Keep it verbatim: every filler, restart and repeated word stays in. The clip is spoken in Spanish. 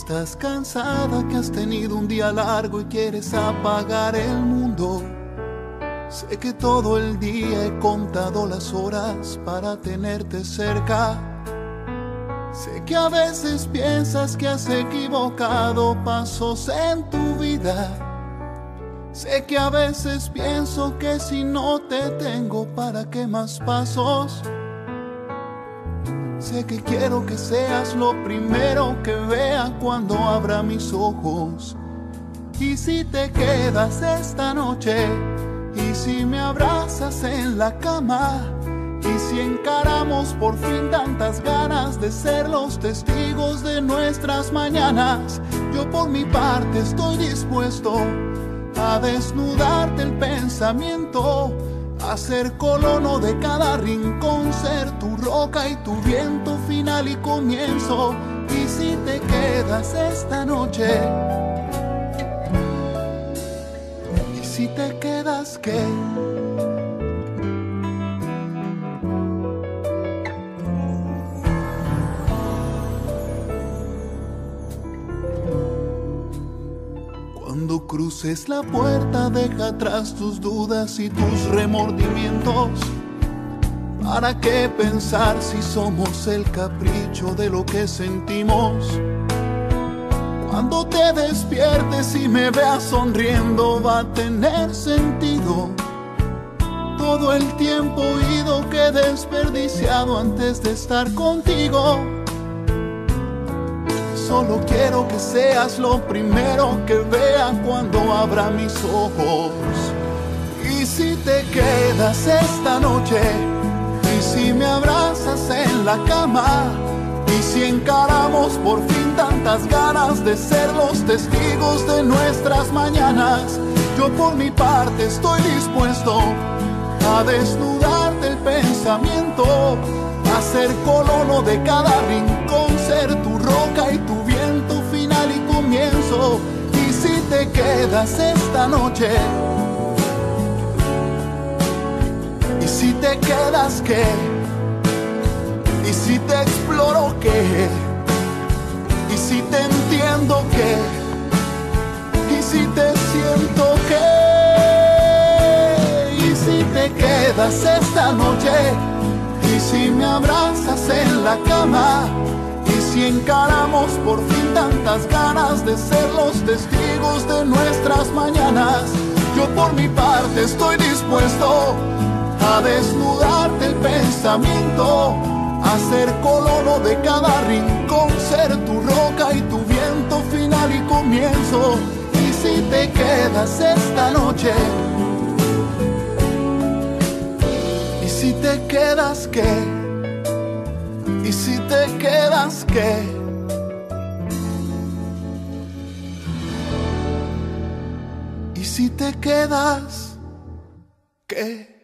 estás cansada, que has tenido un día largo y quieres apagar el mundo. Sé que todo el día he contado las horas para tenerte cerca. Sé que a veces piensas que has equivocado pasos en tu vida. Sé que a veces pienso que si no te tengo, ¿para qué más pasos? Sé que quiero que seas lo primero que vea cuando abra mis ojos. Y si te quedas esta noche, y si me abrazas en la cama, y si encaramos por fin tantas ganas de ser los testigos de nuestras mañanas, yo por mi parte estoy dispuesto a desnudarte el pensamiento, a ser colono de cada rincón, ser tu roca y tu viento final y comienzo. Y si te quedas esta noche, y si te quedas, ¿qué? Cuando cruces la puerta, deja atrás tus dudas y tus remordimientos. ¿Para qué pensar si somos el capricho de lo que sentimos? Cuando te despiertes y me veas sonriendo, va a tener sentido todo el tiempo oído que he desperdiciado antes de estar contigo. Solo quiero que seas lo primero que vea cuando abra mis ojos. Y si te quedas esta noche, y si me abrazas en la cama, y si encaramos por fin tantas ganas de ser los testigos de nuestras mañanas, yo por mi parte estoy dispuesto a desnudarte el pensamiento, a ser colono de cada rincón, ser tu roca y tu viento final y comienzo. Y si te quedas esta noche, y si te quedas, ¿qué? Y si te exploro, ¿qué? Y si te entiendo, ¿qué? Y si te siento, ¿qué? Y si te quedas esta noche, y si me abrazas en la cama, y si encaramos por fin tantas ganas de ser los testigos de nuestras mañanas, yo por mi parte estoy dispuesto a desnudarte el pensamiento, a ser colono de cada rincón, ser tu roca y tu viento final y comienzo. Y si te quedas esta noche, y si te quedas, ¿qué? Y si te quedas, ¿qué? Y si te quedas, ¿qué?